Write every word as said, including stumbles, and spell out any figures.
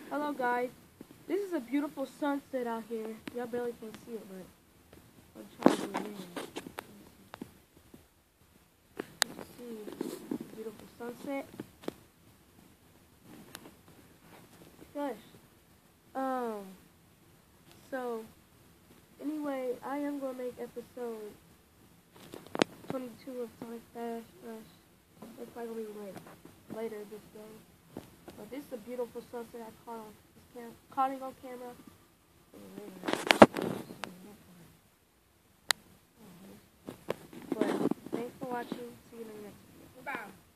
Hello guys, this is a beautiful sunset out here. Y'all barely can see it, but I'm trying to zoom in. You can see beautiful sunset. Gosh. Um. So, anyway, I am gonna make episode twenty-two of Sonic Dash Rush. It's probably gonna be later, later this day. But this is a beautiful sunset I caught on this cam caught it on camera. But thanks for watching. See you in the next video. Bye.